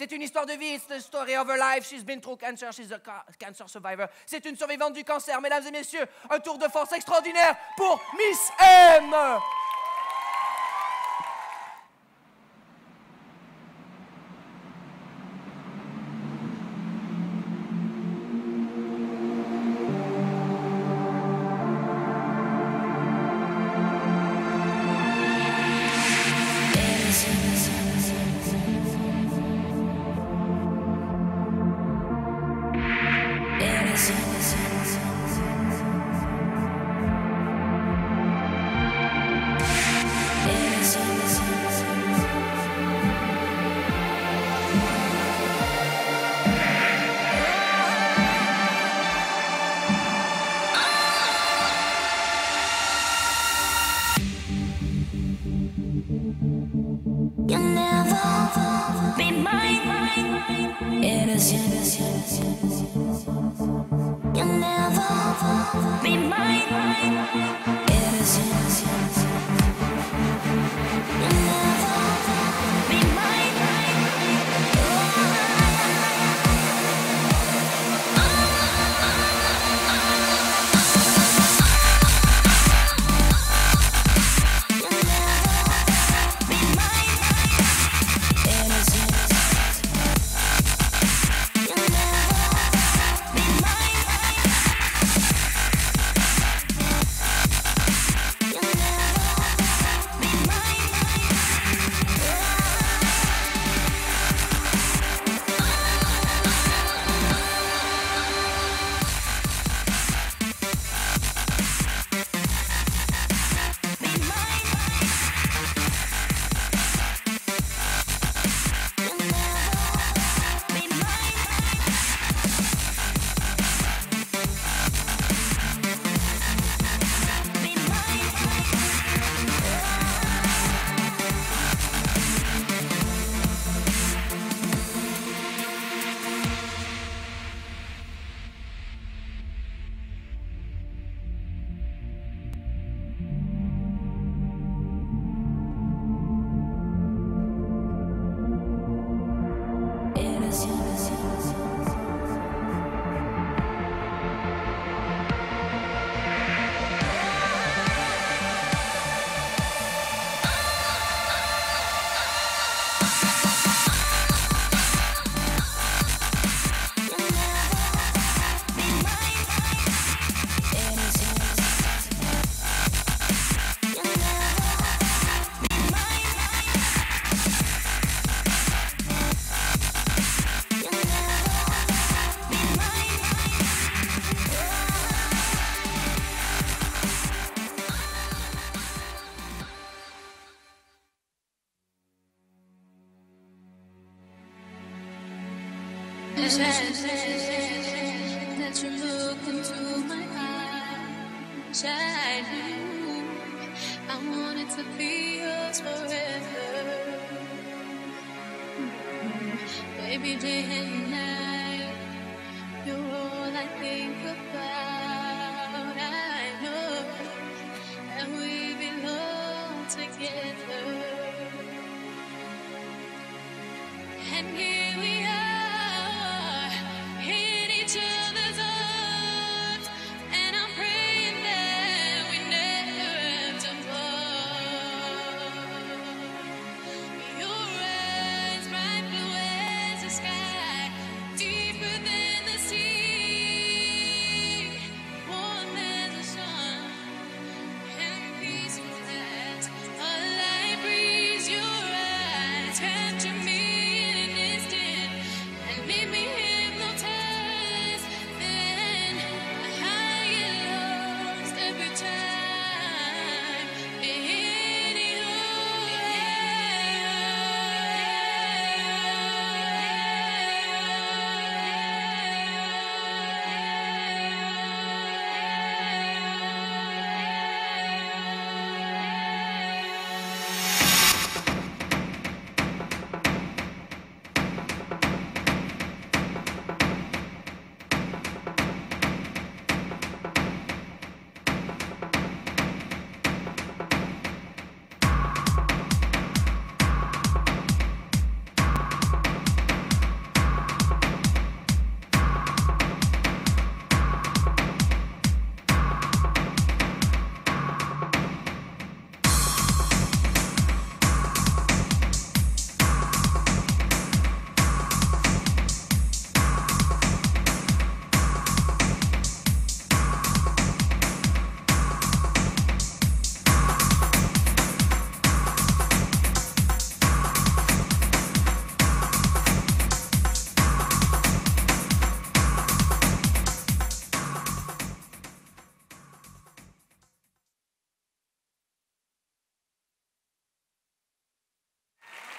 C'est une histoire de vie. It's the story of her life. She's been through cancer. She's a cancer survivor. C'est une survivante du cancer. Mesdames et messieurs, un tour de force extraordinaire pour Miss M. That you look into my eyes, I knew I wanted to be yours forever. Baby, day and night, you're all I think about. I know that we belong together, and here we are. Capture me in an instant.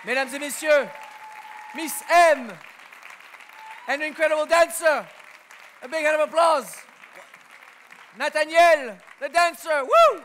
Mesdames et messieurs, Miss M, an incredible dancer. A big hand of applause. Nathaniel, the dancer. Woo!